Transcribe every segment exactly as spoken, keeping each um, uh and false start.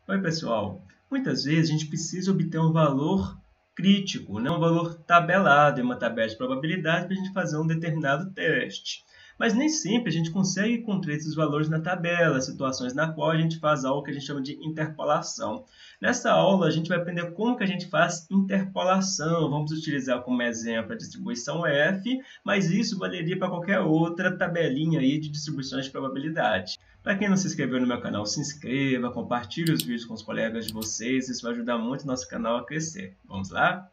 Oi, pessoal. Muitas vezes a gente precisa obter um valor crítico, né? Um valor tabelado em uma tabela de probabilidade para a gente fazer um determinado teste. Mas nem sempre a gente consegue encontrar esses valores na tabela, situações na qual a gente faz algo que a gente chama de interpolação. Nessa aula a gente vai aprender como que a gente faz interpolação. Vamos utilizar como exemplo a distribuição F, mas isso valeria para qualquer outra tabelinha aí de distribuições de probabilidade. Para quem não se inscreveu no meu canal, se inscreva, compartilhe os vídeos com os colegas de vocês, isso vai ajudar muito o nosso canal a crescer. Vamos lá?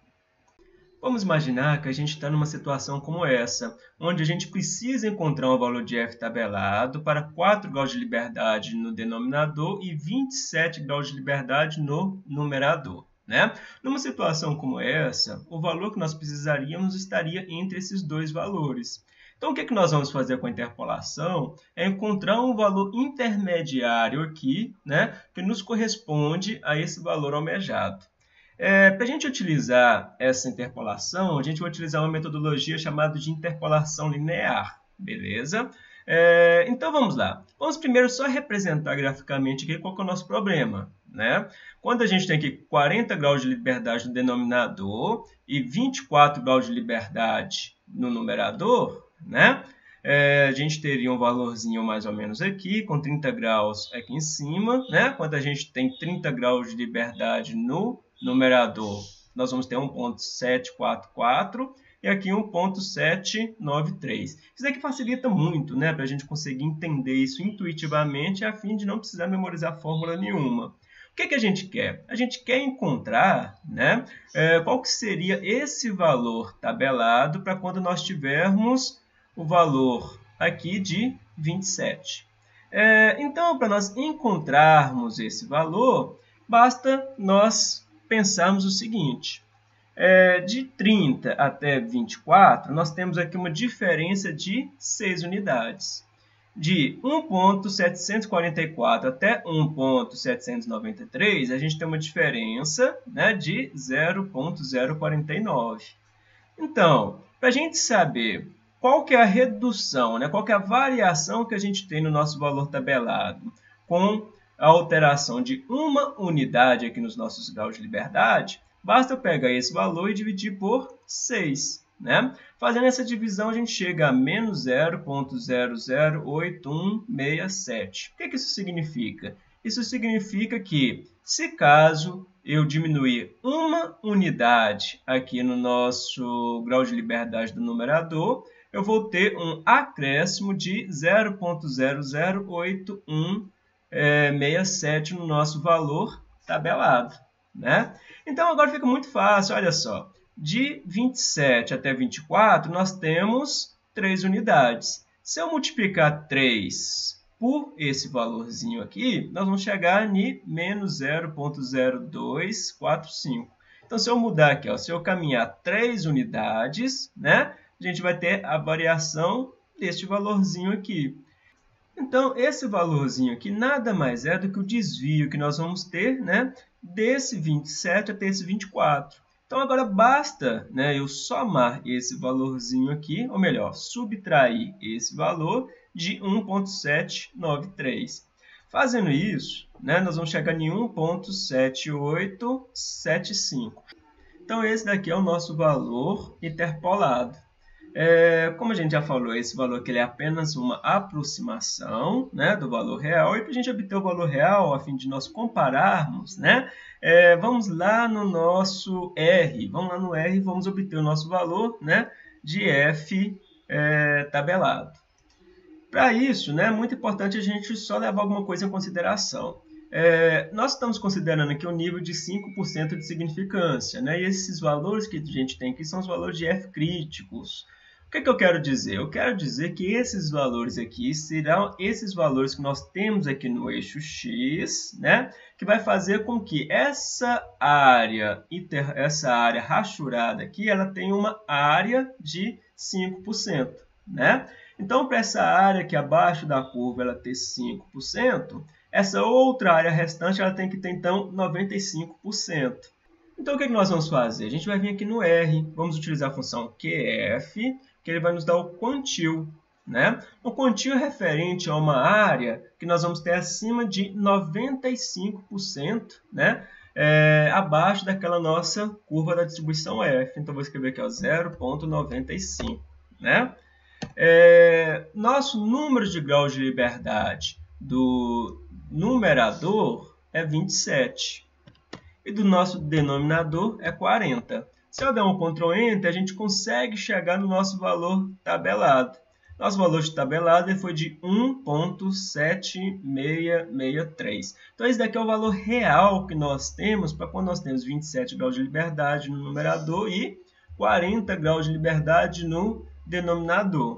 Vamos imaginar que a gente está numa situação como essa, onde a gente precisa encontrar um valor de f tabelado para quatro graus de liberdade no denominador e vinte e sete graus de liberdade no numerador. Né? Numa situação como essa, o valor que nós precisaríamos estaria entre esses dois valores. Então, o que, é que nós vamos fazer com a interpolação? É encontrar um valor intermediário aqui, né, que nos corresponde a esse valor almejado. É, para a gente utilizar essa interpolação, a gente vai utilizar uma metodologia chamada de interpolação linear, beleza? É, então, vamos lá. Vamos primeiro só representar graficamente aqui qual que é o nosso problema, né? Quando a gente tem aqui quarenta graus de liberdade no denominador e vinte e quatro graus de liberdade no numerador, né? É, a gente teria um valorzinho mais ou menos aqui, com trinta graus aqui em cima, né? Quando a gente tem trinta graus de liberdade no numerador, nós vamos ter um ponto setecentos e quarenta e quatro e aqui um ponto setecentos e noventa e três. Isso aqui facilita muito, né? Para a gente conseguir entender isso intuitivamente, a fim de não precisar memorizar fórmula nenhuma. O que, que a gente quer? A gente quer encontrar, né, é, qual que seria esse valor tabelado para quando nós tivermos o valor aqui de vinte e sete. É, então, para nós encontrarmos esse valor, basta nós pensarmos o seguinte. É, de trinta até vinte e quatro, nós temos aqui uma diferença de seis unidades. De um ponto setecentos e quarenta e quatro até um ponto setecentos e noventa e três, a gente tem uma diferença, né, de zero ponto zero quatro nove. Então, para a gente saber qual que é a redução, né, qual que é a variação que a gente tem no nosso valor tabelado com a alteração de uma unidade aqui nos nossos graus de liberdade, basta eu pegar esse valor e dividir por seis. Né? Fazendo essa divisão, a gente chega a menos zero ponto zero zero oito um seis sete. O que, que isso significa? Isso significa que, se caso eu diminuir uma unidade aqui no nosso grau de liberdade do numerador, eu vou ter um acréscimo de zero ponto zero zero oito um seis sete no nosso valor tabelado. Né? Então, agora fica muito fácil, olha só. De vinte e sete até vinte e quatro, nós temos três unidades. Se eu multiplicar três por esse valorzinho aqui, nós vamos chegar em menos zero ponto zero dois quatro cinco. Então, se eu mudar aqui, ó, se eu caminhar três unidades, né, a gente vai ter a variação deste valorzinho aqui. Então, esse valorzinho aqui nada mais é do que o desvio que nós vamos ter, né, desse vinte e sete até esse vinte e quatro. Então, agora basta, né, eu somar esse valorzinho aqui, ou melhor, subtrair esse valor de um ponto setecentos e noventa e três. Fazendo isso, né, nós vamos chegar em um ponto sete oito sete cinco. Então, esse daqui é o nosso valor interpolado. É, como a gente já falou, esse valor aqui ele é apenas uma aproximação, né, do valor real. E para a gente obter o valor real, a fim de nós compararmos, né, é, vamos lá no nosso R. Vamos lá no R e vamos obter o nosso valor, né, de f é, tabelado. Para isso, né, é muito importante a gente só levar alguma coisa em consideração. É, nós estamos considerando aqui um nível de cinco por cento de significância, né, e esses valores que a gente tem aqui são os valores de F críticos. O que, que eu quero dizer? Eu quero dizer que esses valores aqui serão esses valores que nós temos aqui no eixo X, né? Que vai fazer com que essa área, essa área rachurada aqui, ela tenha uma área de cinco por cento, né? Então, para essa área aqui abaixo da curva ela ter cinco por cento, essa outra área restante ela tem que ter, então, noventa e cinco por cento. Então, o que, que nós vamos fazer? A gente vai vir aqui no R, vamos utilizar a função Q F, que ele vai nos dar o quantil. né? Um contínuo referente a uma área que nós vamos ter acima de noventa e cinco por cento, né? É, abaixo daquela nossa curva da distribuição F. Então, vou escrever aqui zero vírgula noventa e cinco. Né? É, nosso número de graus de liberdade do numerador é vinte e sete. E do nosso denominador é quarenta. Se eu der um control enter, a gente consegue chegar no nosso valor tabelado. Nosso valor de tabelado foi de um vírgula sete seis seis três. Então, esse daqui é o valor real que nós temos para quando nós temos vinte e sete graus de liberdade no numerador e quarenta graus de liberdade no denominador.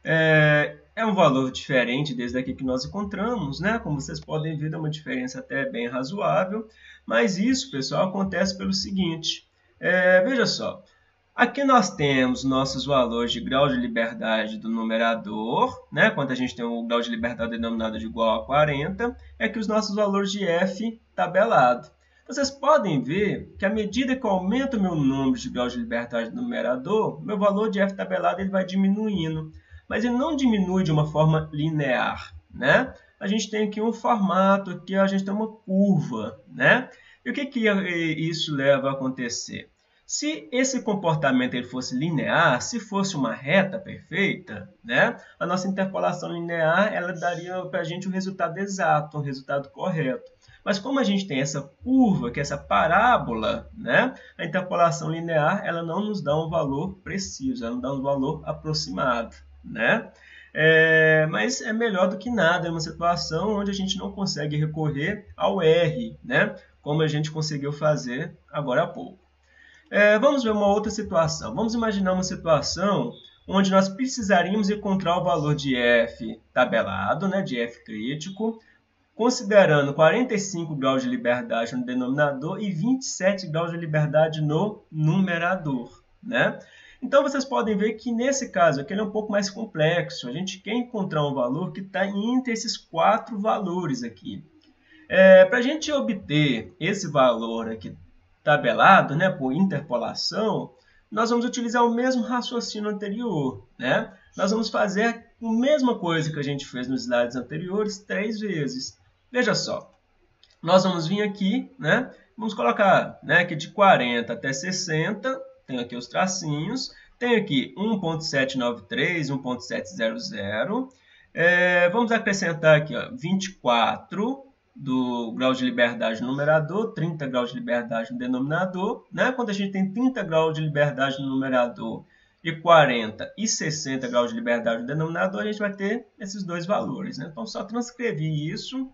É, é um valor diferente desse daqui que nós encontramos, né? Como vocês podem ver, é uma diferença até bem razoável. Mas isso, pessoal, acontece pelo seguinte. É, veja só. Aqui nós temos nossos valores de grau de liberdade do numerador, né? Quando a gente tem o grau de liberdade denominado de igual a quarenta, é que os nossos valores de F tabelado. Vocês podem ver que à medida que eu aumento o meu número de graus de liberdade do numerador, meu valor de F tabelado ele vai diminuindo. Mas ele não diminui de uma forma linear, né? A gente tem aqui um formato, aqui a gente tem uma curva, né? E o que, que isso leva a acontecer? Se esse comportamento ele fosse linear, se fosse uma reta perfeita, né, a nossa interpolação linear ela daria para a gente um resultado exato, um resultado correto. Mas como a gente tem essa curva, que é essa parábola, né, a interpolação linear ela não nos dá um valor preciso, ela nos dá um valor aproximado. Né? É, mas é melhor do que nada, é uma situação onde a gente não consegue recorrer ao R, né, como a gente conseguiu fazer agora há pouco. É, vamos ver uma outra situação. Vamos imaginar uma situação onde nós precisaríamos encontrar o valor de F tabelado, né, de F crítico, considerando quarenta e cinco graus de liberdade no denominador e vinte e sete graus de liberdade no numerador. Né? Então, vocês podem ver que nesse caso aqui ele é um pouco mais complexo. A gente quer encontrar um valor que está entre esses quatro valores aqui. É, para a gente obter esse valor aqui tabelado, né, por interpolação, nós vamos utilizar o mesmo raciocínio anterior. Né? Nós vamos fazer a mesma coisa que a gente fez nos slides anteriores três vezes. Veja só, nós vamos vir aqui, né, vamos colocar né, aqui de quarenta até sessenta, tenho aqui os tracinhos, tenho aqui um vírgula setecentos e noventa e três, um vírgula setecentos, é, vamos acrescentar aqui ó, vinte e quatro do grau de liberdade no numerador, trinta graus de liberdade no denominador. Né? Quando a gente tem trinta graus de liberdade no numerador e quarenta e sessenta graus de liberdade no denominador, a gente vai ter esses dois valores. Né? Então, só transcrevi isso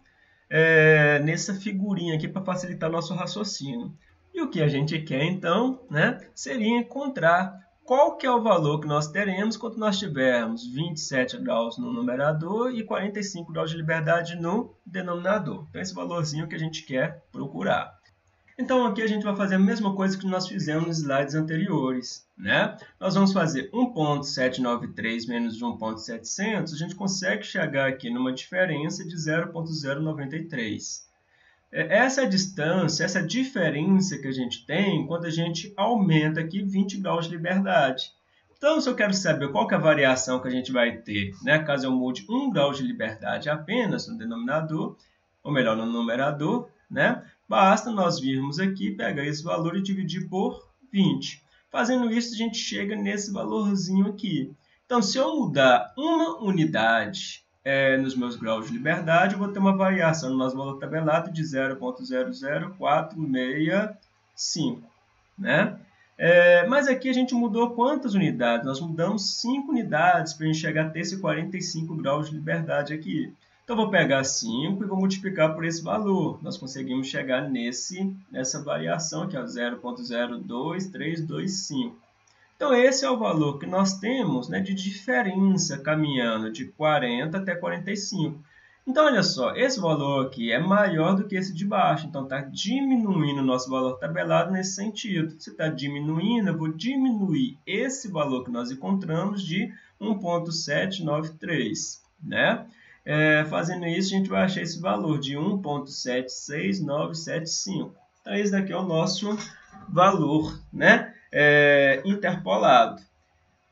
é, nessa figurinha aqui para facilitar nosso raciocínio. E o que a gente quer, então, né, seria encontrar qual que é o valor que nós teremos quando nós tivermos vinte e sete graus no numerador e quarenta e cinco graus de liberdade no denominador. Então, esse valorzinho que a gente quer procurar. Então, aqui a gente vai fazer a mesma coisa que nós fizemos nos slides anteriores. Né? Nós vamos fazer um vírgula setecentos e noventa e três menos um vírgula setecentos, a gente consegue chegar aqui numa diferença de zero vírgula zero noventa e três. Essa distância, essa diferença que a gente tem quando a gente aumenta aqui vinte graus de liberdade. Então, se eu quero saber qual que é a variação que a gente vai ter, né, caso eu mude um grau de liberdade apenas no denominador, ou melhor, no numerador, né, basta nós virmos aqui, pegar esse valor e dividir por vinte. Fazendo isso, a gente chega nesse valorzinho aqui. Então, se eu mudar uma unidade É, nos meus graus de liberdade, eu vou ter uma variação no nosso valor tabelado de zero vírgula zero zero quatro seis cinco. Né? É, mas aqui a gente mudou quantas unidades? Nós mudamos cinco unidades para a gente chegar a ter esse quarenta e cinco graus de liberdade aqui. Então, eu vou pegar cinco e vou multiplicar por esse valor. Nós conseguimos chegar nesse, nessa variação aqui, zero vírgula zero dois três dois cinco. Então, esse é o valor que nós temos né, de diferença caminhando de quarenta até quarenta e cinco. Então, olha só, esse valor aqui é maior do que esse de baixo. Então, está diminuindo o nosso valor tabelado nesse sentido. Se está diminuindo, eu vou diminuir esse valor que nós encontramos de um vírgula setecentos e noventa e três. Né? É, fazendo isso, a gente vai achar esse valor de um vírgula sete seis nove sete cinco. Então, esse daqui é o nosso valor, né? É, interpolado.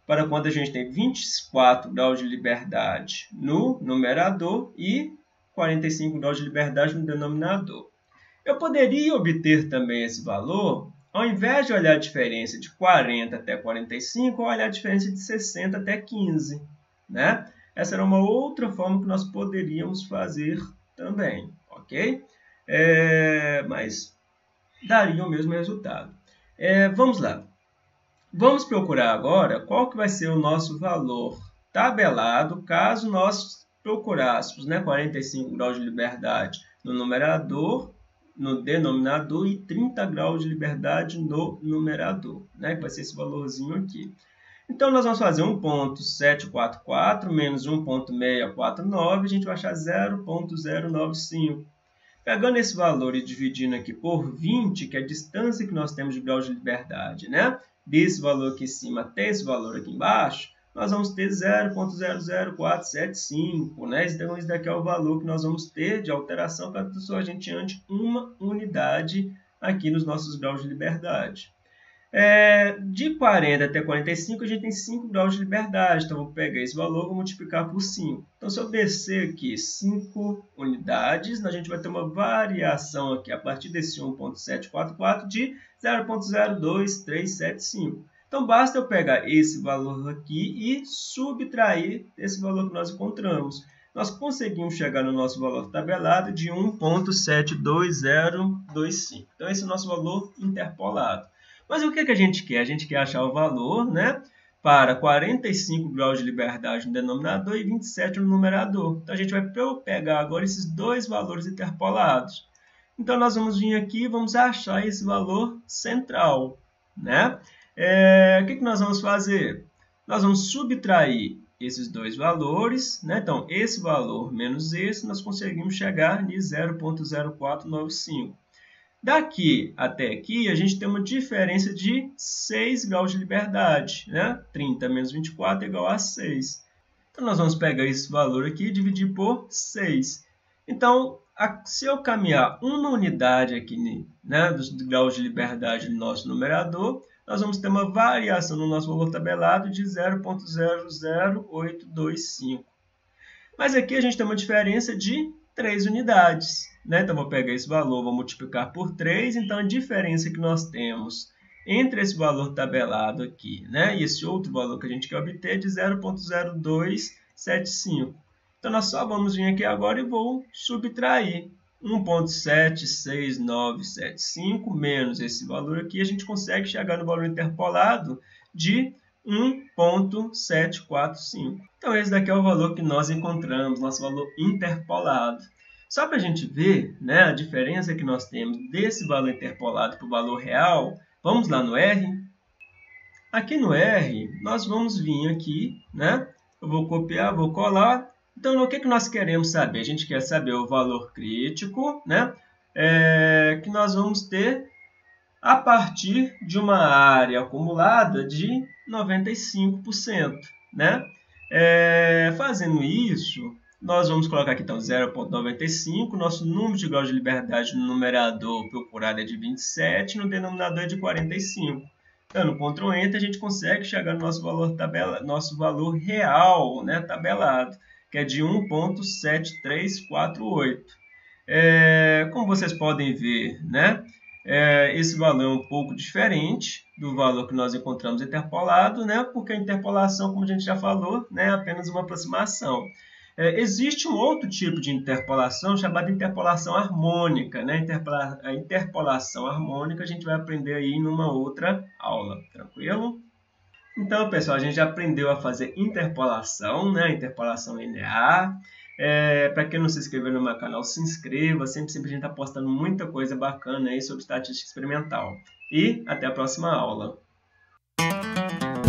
para quando a gente tem vinte e quatro graus de liberdade no numerador e quarenta e cinco graus de liberdade no denominador. Eu poderia obter também esse valor, ao invés de olhar a diferença de quarenta até quarenta e cinco, olhar a diferença de sessenta até quinze, né? Essa era uma outra forma que nós poderíamos fazer também, ok? É, mas daria o mesmo resultado. É, vamos lá. Vamos procurar agora qual que vai ser o nosso valor tabelado caso nós procurássemos, né, quarenta e cinco graus de liberdade no numerador, no denominador e trinta graus de liberdade no numerador, né, que vai ser esse valorzinho aqui. Então, nós vamos fazer um ponto setecentos e quarenta e quatro menos um ponto seiscentos e quarenta e nove, a gente vai achar zero ponto zero nove cinco. Pegando esse valor e dividindo aqui por vinte, que é a distância que nós temos de graus de liberdade, né? Desse valor aqui em cima até esse valor aqui embaixo, nós vamos ter zero ponto zero zero quatro sete cinco, né? Então, esse daqui é o valor que nós vamos ter de alteração para que a gente ande uma unidade aqui nos nossos graus de liberdade. É, de quarenta até quarenta e cinco, a gente tem cinco graus de liberdade. Então, eu vou pegar esse valor e vou multiplicar por cinco. Então, se eu descer aqui cinco unidades, a gente vai ter uma variação aqui a partir desse um ponto setecentos e quarenta e quatro de zero ponto zero dois três sete cinco. Então, basta eu pegar esse valor aqui e subtrair esse valor que nós encontramos. Nós conseguimos chegar no nosso valor tabelado de um ponto sete dois zero dois cinco. Então, esse é o nosso valor interpolado. Mas o que, que a gente quer? A gente quer achar o valor, né, para quarenta e cinco graus de liberdade no denominador e vinte e sete no numerador. Então, a gente vai pegar agora esses dois valores interpolados. Então, nós vamos vir aqui e vamos achar esse valor central, né? É, o que, que nós vamos fazer? Nós vamos subtrair esses dois valores, né? Então, esse valor menos esse, nós conseguimos chegar em zero ponto zero quatro nove cinco. Daqui até aqui, a gente tem uma diferença de seis graus de liberdade, né? trinta menos vinte e quatro é igual a seis. Então, nós vamos pegar esse valor aqui e dividir por seis. Então, a, se eu caminhar uma unidade aqui, né, dos graus de liberdade no nosso numerador, nós vamos ter uma variação no nosso valor tabelado de zero ponto zero zero oito dois cinco. Mas aqui a gente tem uma diferença de três unidades. Né? Então, vou pegar esse valor, vou multiplicar por três. Então, a diferença que nós temos entre esse valor tabelado aqui, né, e esse outro valor que a gente quer obter é de zero ponto zero dois sete cinco. Então, nós só vamos vir aqui agora e vou subtrair um ponto sete seis nove sete cinco menos esse valor aqui. A gente consegue chegar no valor interpolado de um ponto sete quatro cinco. Então, esse daqui é o valor que nós encontramos, nosso valor interpolado. Só para a gente ver, né, a diferença que nós temos desse valor interpolado para o valor real, vamos lá no R. Aqui no R, nós vamos vir aqui, né? Eu vou copiar, vou colar. Então, o que, que nós queremos saber? A gente quer saber o valor crítico, né? É, que nós vamos ter a partir de uma área acumulada de noventa e cinco por cento, né? É, fazendo isso, nós vamos colocar aqui então zero ponto noventa e cinco, nosso número de graus de liberdade no numerador procurado é de vinte e sete, no denominador é de quarenta e cinco. Dando Ctrl Enter, a gente consegue chegar no nosso valor, tabela, nosso valor real, né, tabelado, que é de um ponto sete três quatro oito. É, como vocês podem ver, né, é, esse valor é um pouco diferente do valor que nós encontramos interpolado, né, porque a interpolação, como a gente já falou, né, é apenas uma aproximação. É, existe um outro tipo de interpolação chamada interpolação harmônica, né? Interpola a interpolação harmônica a gente vai aprender aí numa outra aula, tranquilo? Então, pessoal, a gente já aprendeu a fazer interpolação, né? Interpolação linear. É, para quem não se inscreveu no meu canal, se inscreva. Sempre, sempre a gente está postando muita coisa bacana aí sobre estatística experimental. E até a próxima aula.